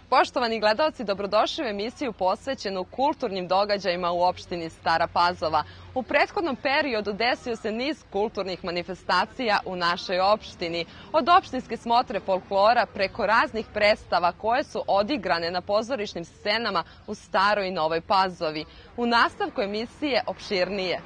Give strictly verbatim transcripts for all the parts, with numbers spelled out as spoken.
Poštovani gledaoci, dobrodošli u emisiju posvećenu kulturnim događajima u opštini Stara Pazova. U prethodnom periodu desio se niz kulturnih manifestacija u našoj opštini. Od opštinske smotre folklora preko raznih predstava koje su odigrane na pozorišnim scenama u Staroj i Novoj Pazovi. U nastavku emisije opširnije.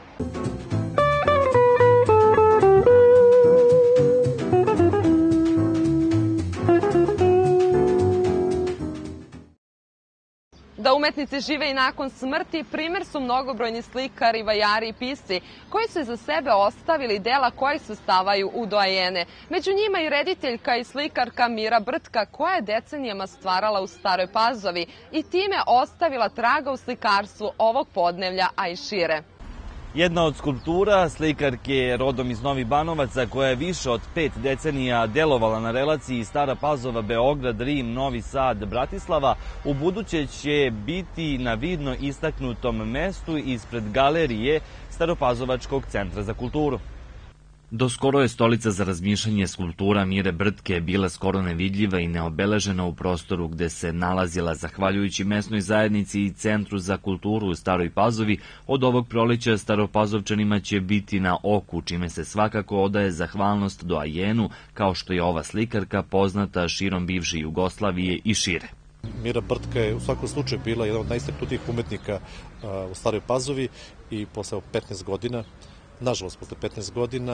Da umetnici žive i nakon smrti, primjer su mnogobrojni slikari, vajari i pisci koji su iza sebe ostavili dela koji se stavaju u doajene. Među njima i rediteljka i slikarka Mira Brtka koja je decenijama stvarala u Staroj Pazovi i time ostavila traga u slikarstvu ovog podnevlja, a i šire. Jedna od skulptura slikarke rodom iz Novih Banovaca koja je više od pet decenija delovala na relaciji Stara Pazova, Beograd, Rim, Novi Sad, Bratislava, u buduće će biti na vidno istaknutom mestu ispred galerije Staropazovačkog centra za kulturu. Do skoro je stolica za razmišljanje skulptura Mire Brtke bila skoro nevidljiva i neobeležena u prostoru gde se nalazila. Zahvaljujući mesnoj zajednici i Centru za kulturu u Staroj Pazovi, od ovog proleća Staropazovčanima će biti na oku, čime se svakako odaje zahvalnost doajenu, kao što je ova slikarka poznata širom bivše Jugoslavije i šire. Mira Brtka je u svakom slučaju bila jedan od najistaknutijih umetnika u Staroj Pazovi i posle petnaest godina, nažalost, posle petnaest godina,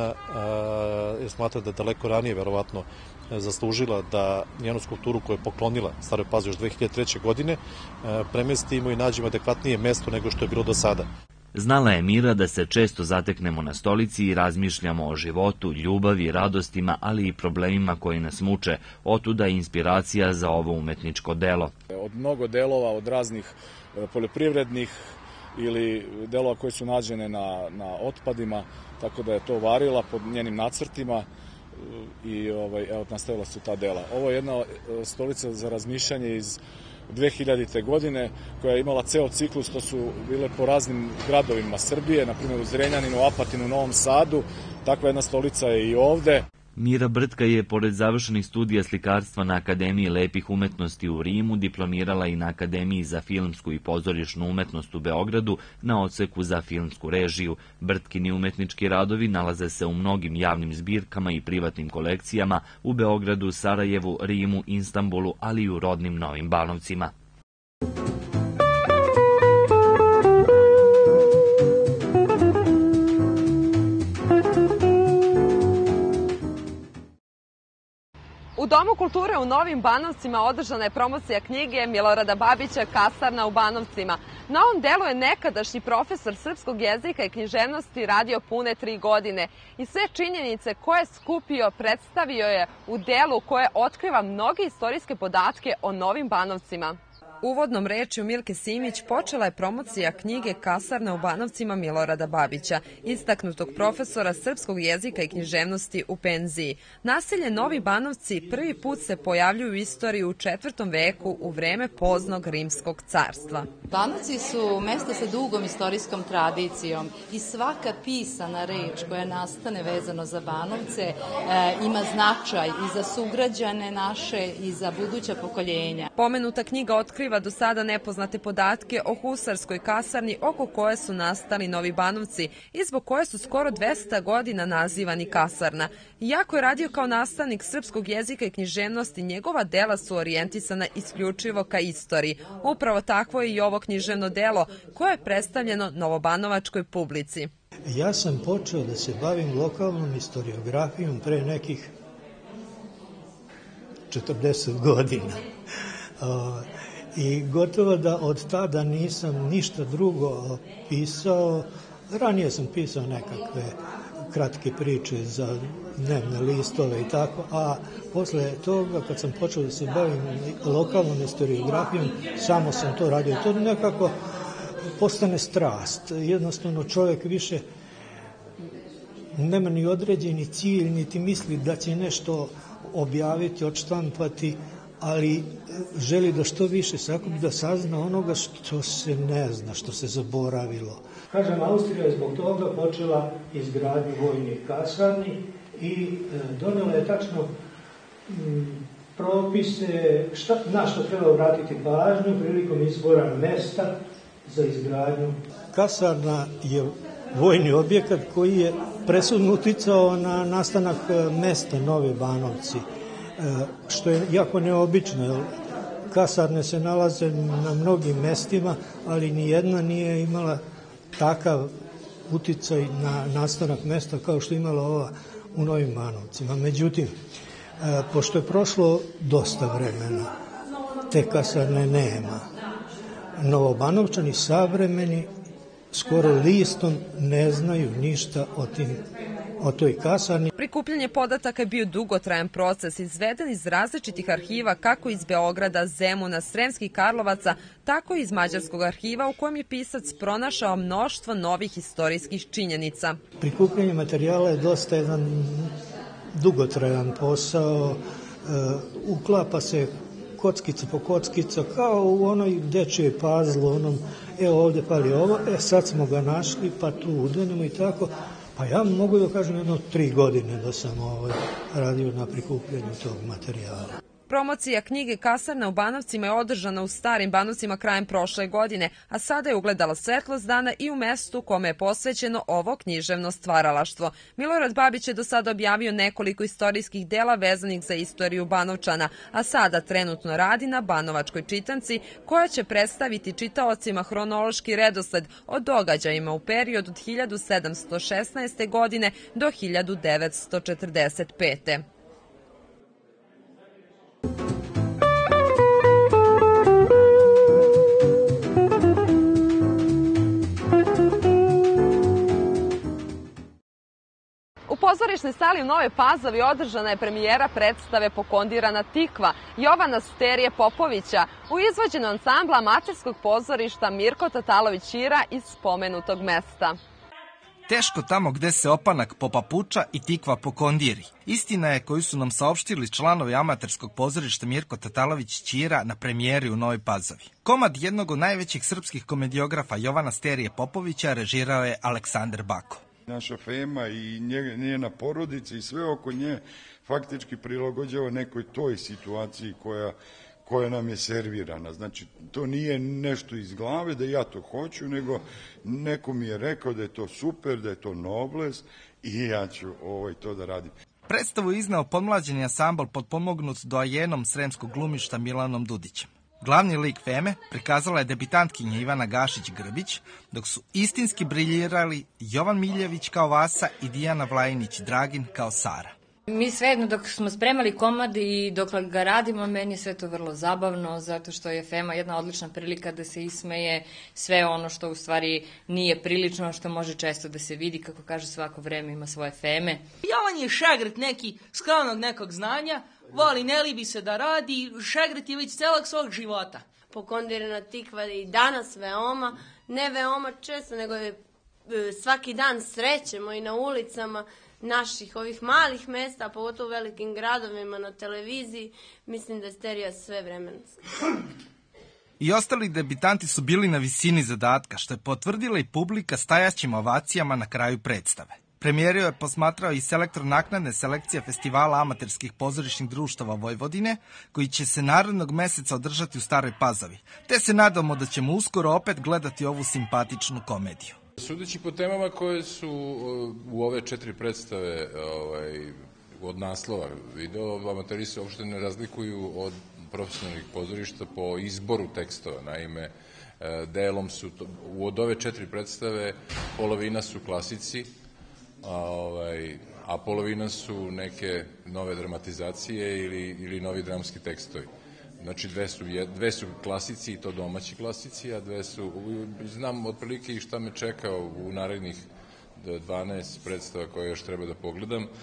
je smatra da daleko ranije verovatno zaslužila da njenu skulpturu koju je poklonila Staroj Pazovi još dve hiljade treće. godine premestimo i nađemo adekvatnije mesto nego što je bilo do sada. Znala je Mira da se često zateknemo na stolici i razmišljamo o životu, ljubavi, radostima, ali i problemima koji nas muče. Otuda je inspiracija za ovo umetničko delo. Od mnogo delova, od raznih poljoprivrednih ili delova koje su nađene na, na otpadima, tako da je to varila pod njenim nacrtima i ovaj, evo, nastavila su ta dela. Ovo je jedna stolica za razmišljanje iz dve hiljadite. godine koja je imala ceo ciklus, to su bile po raznim gradovima Srbije, na primjer u Zrenjaninu, Apatinu, Novom Sadu, takva jedna stolica je i ovde. Mira Brtka je, pored završenih studija slikarstva na Akademiji lepih umetnosti u Rimu, diplomirala i na Akademiji za filmsku i pozorišnu umetnost u Beogradu na odseku za filmsku režiju. Brtkini umetnički radovi nalaze se u mnogim javnim zbirkama i privatnim kolekcijama u Beogradu, Sarajevu, Rimu, Istanbulu, ali i u rodnim Novim Banovcima. U Domu kulture u Novim Banovcima održana je promocija knjige Milorada Babića Kasarna u Banovcima. Na ovom delu je nekadašnji profesor srpskog jezika i književnosti radio pune tri godine i sve činjenice koje je skupio predstavio je u delu koje otkriva mnoge istorijske podatke o Novim Banovcima. Uvodnom rečju Milke Simić počela je promocija knjige Kasarna u Banovcima Milorada Babića, istaknutog profesora srpskog jezika i književnosti u penziji. Naselje Novi Banovci prvi put se pojavljuju u istoriji u četvrtom veku u vreme poznog rimskog carstva. Banovci su mesto sa dugom istorijskom tradicijom i svaka pisana reč koja nastane vezano za Banovce e, ima značaj i za sugrađane naše i za buduća pokoljenja. Pomenuta knjiga otkriva do sada nepoznate podatke o husarskoj kasarni oko koje su nastali Novi Banovci i zbog koje su skoro dvesta godina nazivani kasarna. Iako je radio kao nastavnik srpskog jezika i književnosti, njegova dela su orijentisana isključivo ka istoriji. Upravo takvo je i ovo književno delo koje je predstavljeno novobanovačkoj publici. Ja sam počeo da se bavim lokalnom istoriografijom pre nekih četrdeset godina. I gotovo da od tada nisam ništa drugo pisao. Ranije sam pisao nekakve kratke priče za dnevne listove i tako, a posle toga kad sam počeo da se bavim lokalnom historiografijom, samo sam to radio. To nekako postane strast. Jednostavno čovjek više nema ni određeni cilj, niti misli da će nešto objaviti, odštampati, ali želi da što više sakupi, da sazna onoga što se ne zna, što se zaboravilo. Kažem, Austrija je zbog toga počela izgradnju vojnih kasarni i donela je tačno propise, šta, na što treba obratiti pažnju prilikom izbora mesta za izgradnju. Kasarna je vojni objekat koji je presudno uticao na nastanak mesta Novi Banovci, što je jako neobično. Kasarne se nalaze na mnogim mestima, ali nijedna nije imala takav uticaj na nastanak mesta kao što je imala ova u Novim Banovcima. Međutim, pošto je prošlo dosta vremena, te kasarne nema. Novobanovčani savremeni skoro listom ne znaju ništa o tim o toj kasarni. Prikupljanje podataka je bio dugotrajan proces, izveden iz različitih arhiva, kako iz Beograda, Zemuna, Sremskih Karlovaca, tako i iz Mađarskog arhiva, u kojem je pisac pronašao mnoštvo novih istorijskih činjenica. Prikupljanje materijala je dosta jedan dugotrajan posao, e, uklapa se kockica po kockica, kao u onoj dečijoj puzzle, onom, evo ovde pali ovo, e sad smo ga našli, pa tu udenemo i tako. Pa ja mogu da kažem jedno tri godine da sam ovaj, radio na prikupljanju tog materijala. Promocija knjige Kasarna u Banovcima je održana u Starim Banovcima krajem prošle godine, a sada je ugledala svetlost dana i u mestu kome je posvećeno ovo književno stvaralaštvo. Milorad Babić je do sada objavio nekoliko istorijskih dela vezanih za istoriju Banovčana, a sada trenutno radi na Banovačkoj čitanci, koja će predstaviti čitaocima hronološki redosled o događajima u periodu od hiljadu sedamsto šesnaeste. godine do hiljadu devetsto četrdeset pete. U pozorišnoj sali u Novoj Pazovi održana je premijera predstave Pokondirana tikva Jovana Sterije Popovića u izvođenju ansambla amaterskog pozorišta Mirko Tatalović-Ćira iz spomenutog mesta. Teško tamo gde se opanak popapuča i tikva pokondiri. Istina je koju su nam saopštili članovi amaterskog pozorišta Mirko Tatalović-Ćira na premijeri u Novoj Pazovi. Komad jednog od najvećih srpskih komediografa Jovana Sterije Popovića režirao je Aleksandar Bako. Naša Fema i njena porodica i sve oko nje faktički prilagođava nekoj toj situaciji koja, koja nam je servirana. Znači, to nije nešto iz glave da ja to hoću, nego neko mi je rekao da je to super, da je to nobles i ja ću ovaj, to da radim. Predstavu je izneo podmlađeni ansambl potpomognut doajenom sremskog glumišta Milanom Dudićem. Glavni lik Feme prikazala je debitantkinja Ivana Gašić-Grbić, dok su istinski briljirali Jovan Miljević kao Vasa i Dijana Vlajinić-Dragin kao Sara. Mi svejedno dok smo spremali komad i dok ga radimo, meni je sve to vrlo zabavno, zato što je Fema jedna odlična prilika da se ismeje sve ono što u stvari nije prilično, što može često da se vidi, kako kaže, svako vreme ima svoje Feme. Jovan je šegret neki skromnog nekog znanja, voli, ne libi se da radi, šegret je već celog svog života. Pokondirana tikva i danas veoma, ne veoma često, nego je svaki dan srećemo i na ulicama naših ovih malih mesta, pogotovo u velikim gradovima, na televiziji. Mislim da je Sterija sve vremenska. I ostali debitanti su bili na visini zadatka, što je potvrdila i publika stajaćim ovacijama na kraju predstave. Premijeru je posmatrao i selektor naknadne selekcije Festivala amaterskih pozorišnih društava Vojvodine, koji će se narednog meseca održati u Staroj Pazovi, te se nadamo da ćemo uskoro opet gledati ovu simpatičnu komediju. Sudeći po temama koje su u ove četiri predstave ovaj, od naslova video, amateri se uopšte ne razlikuju od profesionalnih pozorišta po izboru tekstova. Naime, delom su, to, od ove četiri predstave polovina su klasici, a, ovaj, a polovina su neke nove dramatizacije ili, ili novi dramski tekstovi. Znači, dve su, dve su klasici, i to domaći klasici, a dve su, znam otprilike i šta me čeka u narednih dvanaest predstava koje još treba da pogledam. E,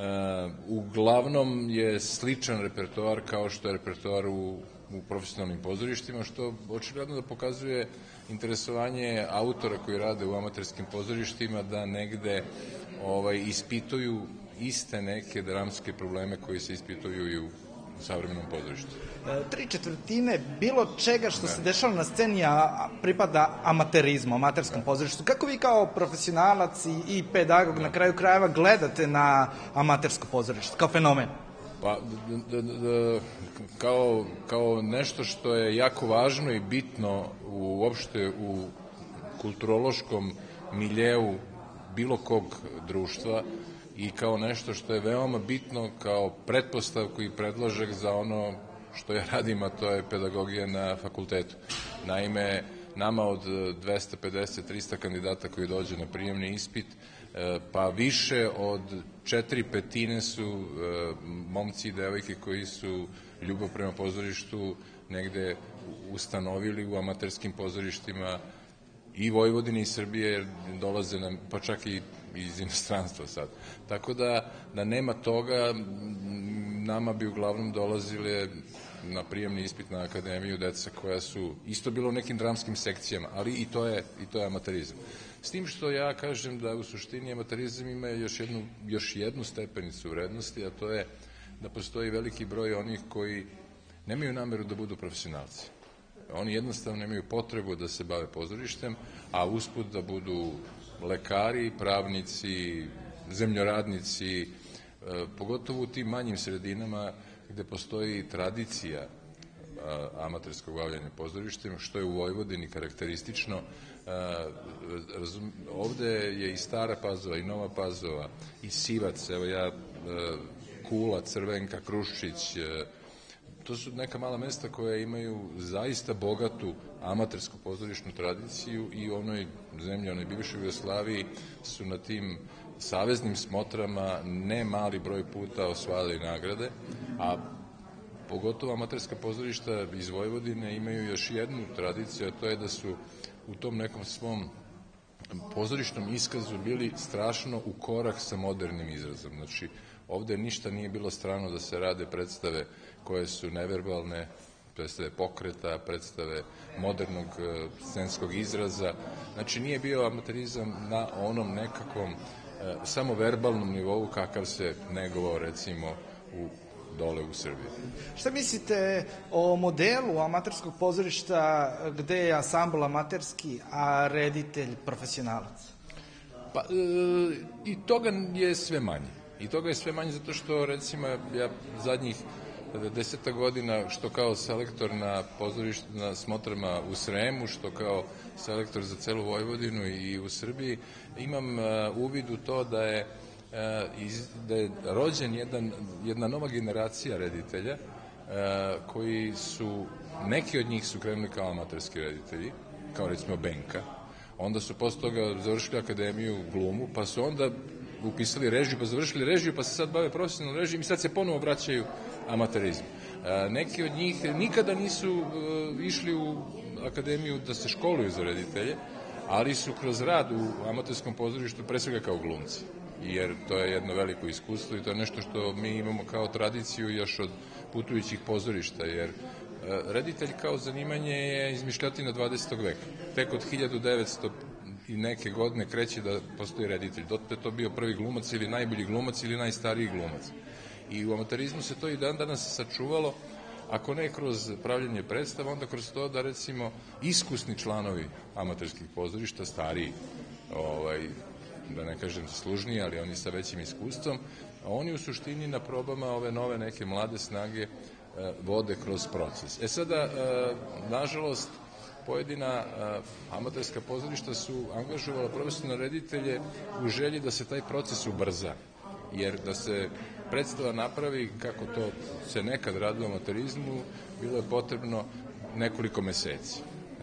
uglavnom je sličan repertoar kao što je repertoar u, u profesionalnim pozorištima, što očigledno da pokazuje interesovanje autora koji rade u amaterskim pozorištima da negde ovaj, ispituju iste neke dramske probleme koji se ispituju i u u savremenom pozorištu. Tri četvrtine bilo čega što se dešava na sceni a pripada amaterizmu, amaterskom pozorištu. Kako vi kao profesionalac i pedagog na kraju krajeva gledate na amatersko pozorište kao fenomen? Pa, d, d, d, kao, kao nešto što je jako važno i bitno uopšte u kulturološkom miljeu bilo kog društva i kao nešto što je veoma bitno kao pretpostavku i predložak za ono što ja radim, a to je pedagogija na fakultetu. Naime, nama od dvesta pedeset do trista kandidata koji dođe na prijemni ispit, pa više od četiri petine su momci i devojke koji su ljubav prema pozorištu negde ustanovili u amaterskim pozorištima i Vojvodine i Srbije, jer dolaze nam, pa čak i iz inostranstva sad. Tako da, da nema toga, nama bi uglavnom dolazile na prijemni ispit na akademiju deca koja su isto bilo u nekim dramskim sekcijama, ali i to je, i to je amaterizam. S tim što ja kažem da u suštini amaterizam ima još jednu, još jednu stepenicu vrednosti, a to je da postoji veliki broj onih koji nemaju nameru da budu profesionalci. Oni jednostavno nemaju potrebu da se bave pozorištem, a usput da budu lekari, pravnici, zemljoradnici, pogotovo u tim manjim sredinama gde postoji tradicija amaterskog bavljanja pozorištem, što je u Vojvodini karakteristično. Ovde je i Stara Pazova i Nova Pazova i Sivac, evo ja, Kula, Crvenka, Kruščić, to su neka mala mesta koja imaju zaista bogatu amatersku pozorišnu tradiciju i u onoj zemlji, onoj bivšoj Jugoslaviji su na tim saveznim smotrama ne mali broj puta osvajali nagrade, a pogotovo amaterska pozorišta iz Vojvodine imaju još jednu tradiciju, a to je da su u tom nekom svom pozorišnom iskazu bili strašno u korak sa modernim izrazom. Znači, ovde ništa nije bilo strano da se rade predstave koje su neverbalne, predstave pokreta, predstave modernog scenskog izraza. Znači, nije bio amaterizam na onom nekakvom samo verbalnom nivou kakav se negovao, recimo, u dole u Srbiji. Šta mislite o modelu amaterskog pozorišta gde je ansambl amaterski, a reditelj profesionalac? Pa, e, i toga je sve manje. I toga je sve manje zato što, recimo, ja zadnjih deseta godina, što kao selektor na pozorištu, na smotrama u Sremu, što kao selektor za celu Vojvodinu i u Srbiji, imam uvid u to da je da je rođen jedan, jedna nova generacija reditelja koji su, neki od njih su krenuli kao amaterski reditelji, kao recimo Benka, onda su posle toga završili akademiju glumu, pa su onda upisali režiju, pa završili režiju, pa se sad bave profesionalnom režijom i sad se ponovo vraćaju amaterizmu. Neki od njih nikada nisu išli u akademiju da se školuju za reditelje, ali su kroz rad u amaterskom pozorištu pre svega kao glumci, jer to je jedno veliko iskustvo i to je nešto što mi imamo kao tradiciju još od putujućih pozorišta, jer reditelj kao zanimanje je izmišljotina dvadesetog veka. Tek od hiljadu devetsto i neke godine kreće da postoji reditelj. Dotle je to bio prvi glumac ili najbolji glumac ili najstariji glumac. I u amaterizmu se to i dan danas sačuvalo, ako ne kroz pravljanje predstava, onda kroz to da, recimo, iskusni članovi amaterskih pozorišta, stariji, ovaj, da ne kažem zaslužniji, ali oni sa većim iskustvom, oni u suštini na probama ove nove neke mlade snage vode kroz proces. E sada, nažalost, pojedina amaterska pozorišta su angažovala profesionalne reditelje u želji da se taj proces ubrza, jer da se predstava napravi kako to se nekad radilo u amaterizmu, bilo je potrebno nekoliko meseci,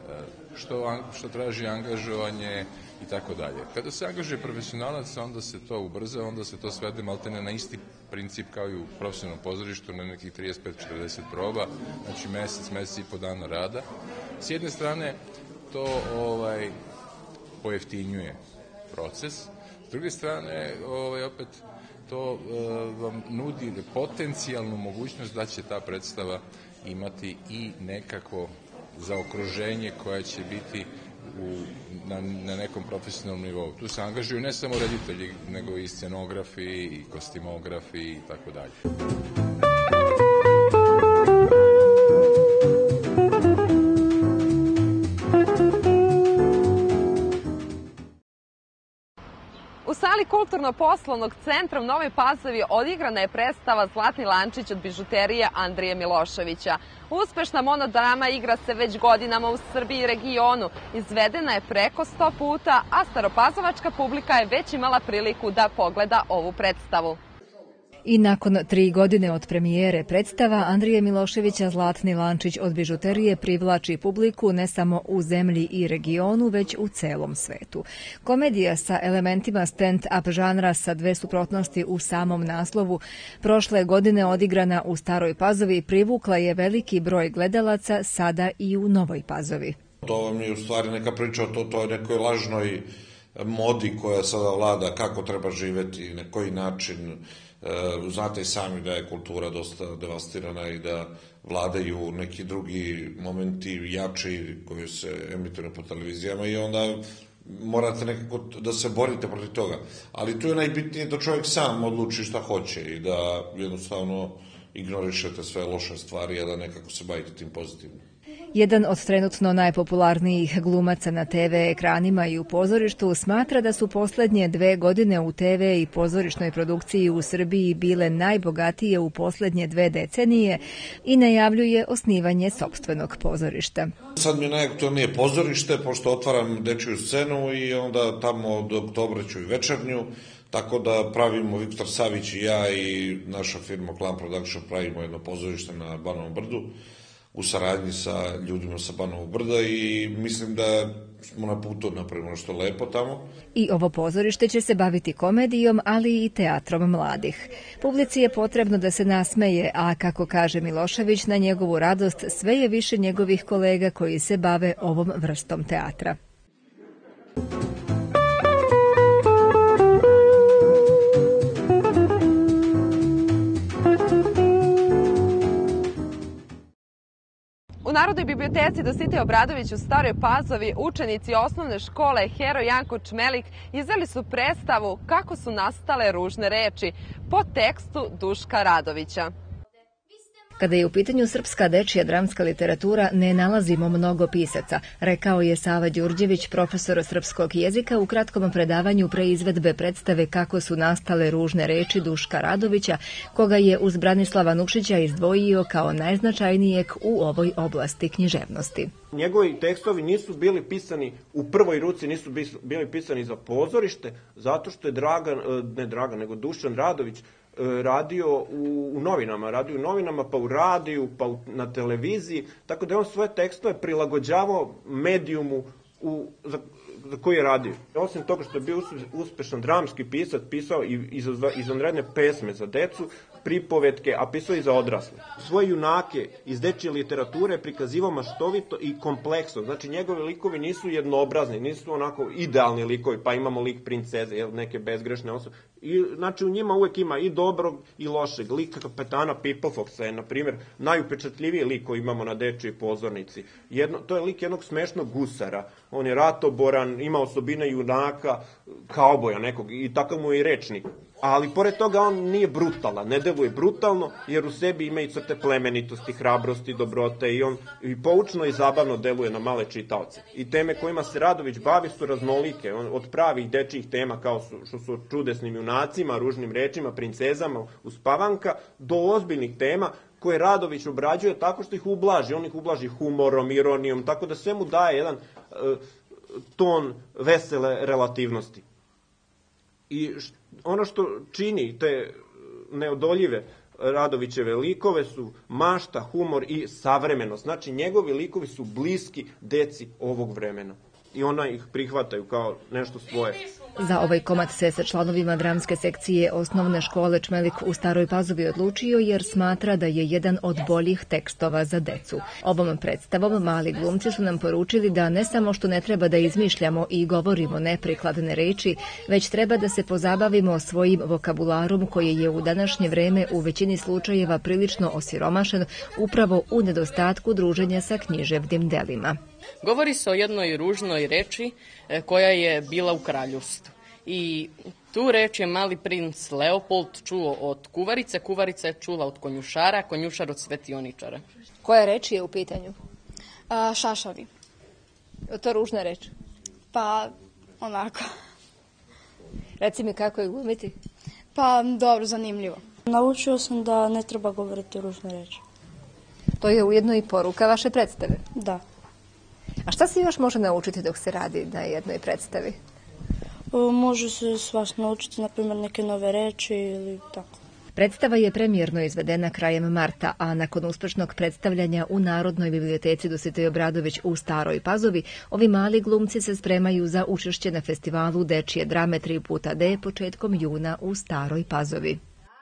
što, što traži angažovanje i tako dalje. Kada se angažuje profesionalac, onda se to ubrza, onda se to svede maltene na isti princip kao i u profesionalnom pozorištu, na nekih trideset pet do četrdeset proba, znači mesec, mesec i po dana rada. S jedne strane, to ovaj, pojeftinjuje proces, s druge strane, ovaj, opet, to uh, vam nudi potencijalnu mogućnost da će ta predstava imati i nekako zaokruženje koje će biti u, na, na nekom profesionalnom nivou. Tu se angažuju ne samo reditelji, nego i scenografi, i kostimografi i tako dalje. U sali kulturno-poslovnog centra u Novoj Pazovi odigrana je predstava Zlatni lančić od bižuterije Andrije Miloševića. Uspešna monodrama igra se već godinama u Srbiji i regionu. Izvedena je preko sto puta, a staropazovačka publika je već imala priliku da pogleda ovu predstavu. I nakon tri godine od premijere predstava Andrije Miloševića Zlatni lančić od bižuterije privlači publiku ne samo u zemlji i regionu, već u celom svetu. Komedija sa elementima stand-up žanra sa dve suprotnosti u samom naslovu prošle godine odigrana u Staroj Pazovi privukla je veliki broj gledalaca sada i u Novoj Pazovi. To vam je u stvari neka priča o toj nekoj lažnoj modi koja sada vlada, kako treba živeti, na koji način. Znate i sami da je kultura dosta devastirana i da vladaju neki drugi momenti jači koji se emituju po televizijama i onda morate nekako da se borite protiv toga. Ali tu je najbitnije da čovjek sam odluči šta hoće i da jednostavno ignorišete sve loše stvari, a da nekako se bavite tim pozitivnim. Jedan od trenutno najpopularnijih glumaca na te ve ekranima i u pozorištu smatra da su poslednje dve godine u te ve i pozorišnoj produkciji u Srbiji bile najbogatije u poslednje dve decenije i najavljuje osnivanje sopstvenog pozorišta. Sad mi je najaktualnije pozorište, pošto otvaram dečiju scenu i onda tamo od oktobra ću i večernju, tako da pravimo, Viktor Savić i ja i naša firma Clan Production pravimo jedno pozorište na Banovom brdu, u saradnji sa ljudima sa Banovog brda i mislim da smo na putu da napravimo nešto lepo tamo. I ovo pozorište će se baviti komedijom, ali i teatrom mladih. Publici je potrebno da se nasmeje, a kako kaže Milošević, na njegovu radost sve je više njegovih kolega koji se bave ovom vrstom teatra. U Narodnoj biblioteci Dositej Obradović u Staroj Pazovi učenici osnovne škole Hero Janko Čmelik izveli su predstavu Kako su nastale ružne reči po tekstu Duška Radovića. Kada je u pitanju srpska dečija dramska literatura, ne nalazimo mnogo pisaca, rekao je Sava Đurđević, profesor srpskog jezika u kratkom predavanju preizvedbe predstave Kako su nastale ružne reči Duška Radovića, koga je uz Branislava Nukšića izdvojio kao najznačajnijeg u ovoj oblasti književnosti. Njegovi tekstovi nisu bili pisani u prvoj ruci, nisu bili pisani za pozorište, zato što je Dragan, ne Dragan, nego Dušan Radović radio u, u novinama, radio u novinama, pa u radiju, pa u, na televiziji, tako da je on svoje tekstove prilagođavao medijumu u, za, za koji je radio. Osim toga što je bio uspešan dramski pisac, pisao i izvanredne pesme za decu, pripovetke, a pisao i za odrasle. Svoje junake iz dečje literature prikazivao maštovito i kompleksno. Znači, njegovi likovi nisu jednoobrazni, nisu onako idealni likovi, pa imamo lik princeze, neke bezgrešne osobe. I, znači, u njima uvek ima i dobrog i lošeg. Lik kapetana Pipofoxa je, na primjer, najupečatljiviji lik koji imamo na dečjoj pozornici. Jedno, to je lik jednog smešnog gusara. On je ratoboran, ima osobine junaka, kauboja nekog, i takav mu je i rečnik. Ali pored toga on nije brutalan, ne deluje brutalno, jer u sebi ima i crte plemenitosti, hrabrosti, dobrote i on i poučno i zabavno deluje na male čitaoce. I teme kojima se Radović bavi su raznolike, on, od pravih dečjih tema kao su, što su čudesnim junacima, ružnim rečima, princezama, uspavanka, do ozbiljnih tema koje Radović obrađuje tako što ih ublaži. On ih ublaži humorom, ironijom, tako da sve mu daje jedan uh, ton vesele relativnosti. I ono što čini te neodoljive Radovićeve likove su mašta, humor i savremenost. Znači, njegovi likovi su bliski deci ovog vremena. I ona ih prihvataju kao nešto svoje. Za ovaj komad se sa članovima dramske sekcije osnovne škole Čmelik u Staroj Pazovi odlučio jer smatra da je jedan od boljih tekstova za decu. Ovom predstavom mali glumci su nam poručili da ne samo što ne treba da izmišljamo i govorimo neprikladne reči, već treba da se pozabavimo svojim vokabularom koji je u današnje vreme u većini slučajeva prilično osiromašen upravo u nedostatku druženja sa književnim delima. Govori se o jednoj ružnoj reči koja je bila u kraljevstvu. I tu reč je mali princ Leopold čuo od kuvarice, kuvarica je čula od konjušara, konjušar od svetioničara. Koja reč je u pitanju? A, šašavi. To ružna reč? Pa, onako. Reci mi kako je glumiti? Pa dobro, zanimljivo. Naučio sam da ne treba govoriti ružne reči. To je ujedno i poruka vaše predstave? Da. A šta se još može naučiti dok se radi na jednoj predstavi? Može se svašta naučiti, na primjer neke nove reči ili tako. Predstava je premijerno izvedena krajem marta, a nakon uspešnog predstavljanja u Narodnoj biblioteci Dositej Obradović u Staroj Pazovi, ovi mali glumci se spremaju za učešće na festivalu Dečije drame tri puta D početkom juna u Staroj Pazovi.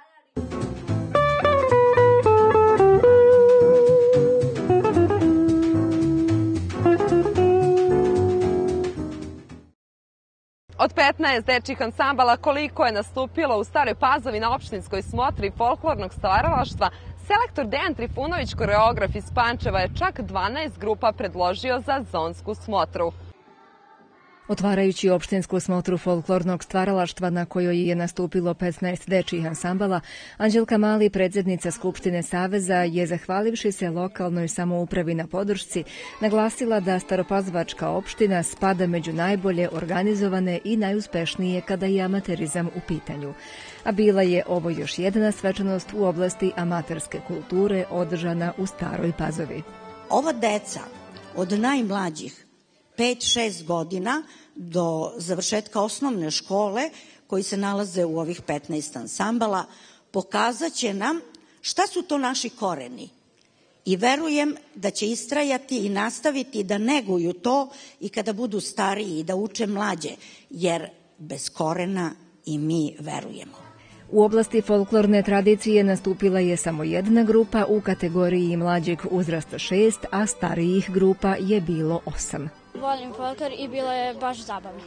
Od petnaest dečjih ansambala koliko je nastupilo u Staroj Pazovi na opštinskoj smotri folklornog stvaralaštva, selektor Dejan Trifunović, koreograf iz Pančeva, je čak dvanaest grupa predložio za zonsku smotru. Otvarajući opštinsku smotru folklornog stvaralaštva na kojoj je nastupilo petnaest dečjih ansambala, Anđelka Mali, predsjednica Skupštine Saveza, je, zahvalivši se lokalnoj samoupravi na podršci, naglasila da Staropazovačka opština spada među najbolje organizovane i najuspešnije kada je amaterizam u pitanju. A bila je ovo još jedna svečanost u oblasti amaterske kulture održana u Staroj Pazovi. Ova deca od najmlađih pet šest godina do završetka osnovne škole, koji se nalaze u ovih petnaest ansambala, pokazat će nam šta su to naši koreni. I verujem da će istrajati i nastaviti da neguju to i kada budu stariji i da uče mlađe, jer bez korena i mi verujemo. U oblasti folklorne tradicije nastupila je samo jedna grupa u kategoriji mlađeg uzrasta šest, a starijih grupa je bilo osam. Volim folklor i bilo je baš zabavno.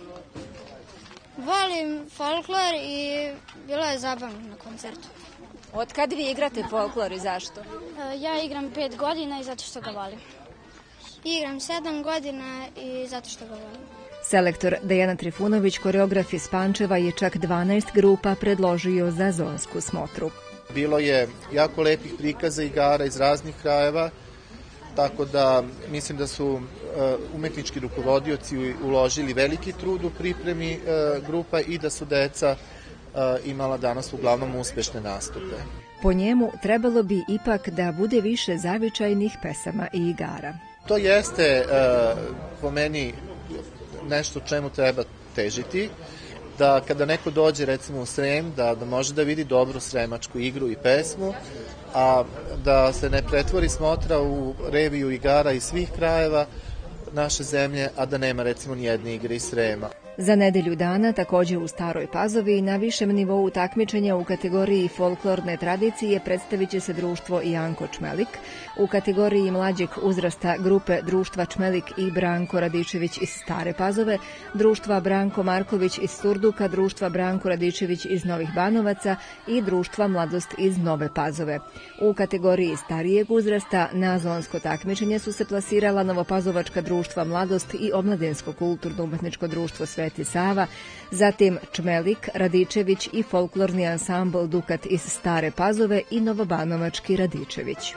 Volim folklor i bilo je zabavno na koncertu. Od kad vi igrate folklor i zašto? Ja igram pet godina i zato što ga volim. Igram sedam godina i zato što ga volim. Selektor Dejan Trifunović, koreograf iz Pančeva, je čak dvanaest grupa predložio za zonsku smotru. Bilo je jako lepih prikaza igara iz raznih krajeva, tako da mislim da su umetnički rukovodioci uložili veliki trud u pripremi grupa i da su deca imala danas uglavnom uspešne nastupe. Po njemu trebalo bi ipak da bude više zavičajnih pesama i igara. To jeste po meni nešto čemu treba težiti, da kada neko dođe recimo u Srem, da, da može da vidi dobru sremačku igru i pesmu, a da se ne pretvori smotra u reviju igara iz svih krajeva naše zemlje, a da nema recimo ni jedne igre iz Srema. Za nedelju dana, takođe u Staroj Pazovi, na višem nivou takmičenja u kategoriji folklorne tradicije predstavit će se društvo Janko Čmelik, u kategoriji mlađeg uzrasta grupe Društva Čmelik i Branko Radičević iz Stare Pazove, društva Branko Marković iz Surduka, društva Branko Radičević iz Novih Banovaca i društva Mladost iz Nove Pazove. U kategoriji starijeg uzrasta na zonsko takmičenje su se plasirala Novopazovačka društva Mladost i Omladinsko kulturno-umetničko društvo Sveti Sava, zatim Čmelik, Radičević i folklorni ansambl Dukat iz Stare Pazove i Novobanovački Radičević.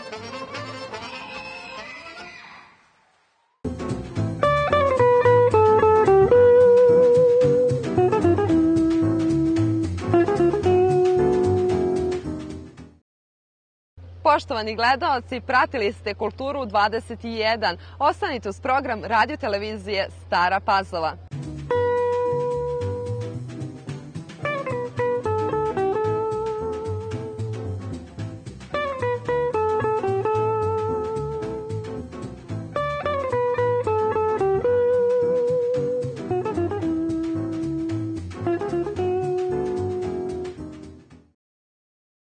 Poštovani gledaoci, pratili ste Kulturu dvadeset jedan. Ostanite uz program radio televizije Stara Pazova.